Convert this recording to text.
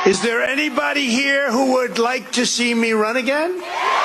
Is there anybody here who would like to see me run again?